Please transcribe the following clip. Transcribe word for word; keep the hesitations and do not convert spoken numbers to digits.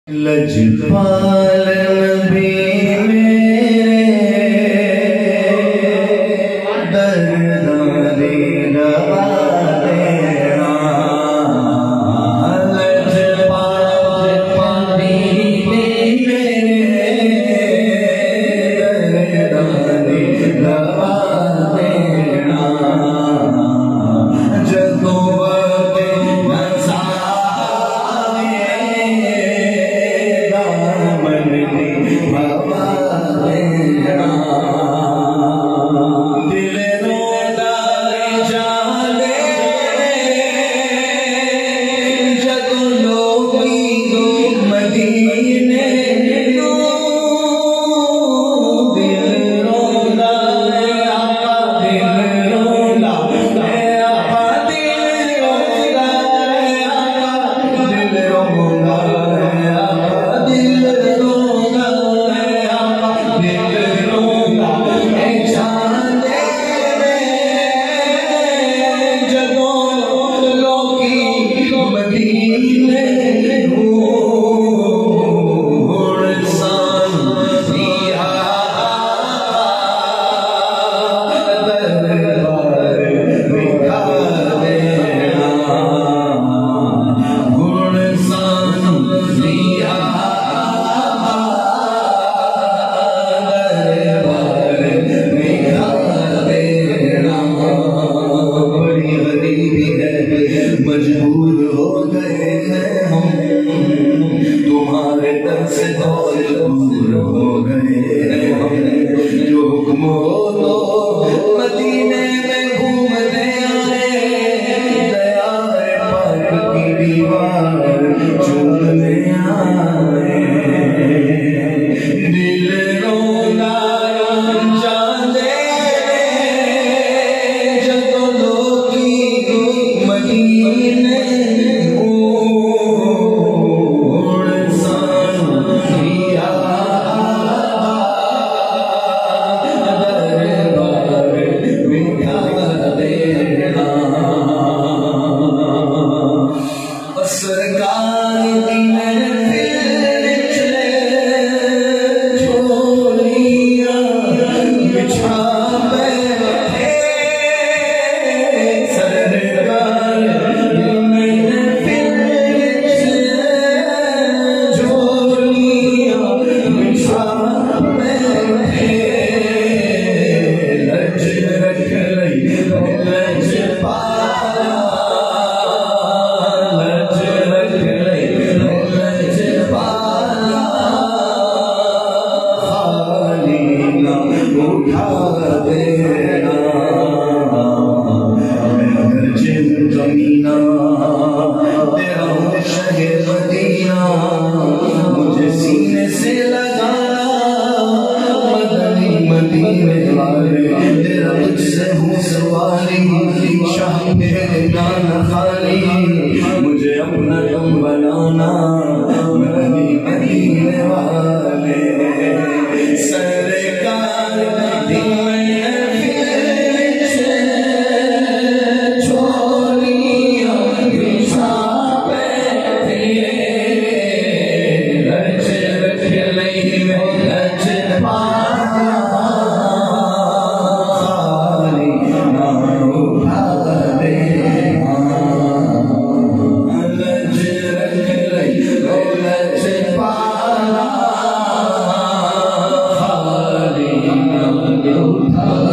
लजपाल नबी मेरे दर्दाने लगा देना। लजपाल नबी मेरे दर्दाने लगा देना। जदों मजबूर हो गए हैं हम, तुम्हारे दर से दूर हो गए हैं हम। जो हुक्म हो तो मदीने में घूमने आए, दयाए पाक की दीवार चूमने आए। दिल रोना जाने जदों लोगी मदीने मुझे सीने से लगा मदनी मदीने वाले, तेरा तुझसे हूँ सवारी, शाह मेरे नाम खाली, मुझे अपना तुम बनाना मदनी मदीने वाले। सरकार Oh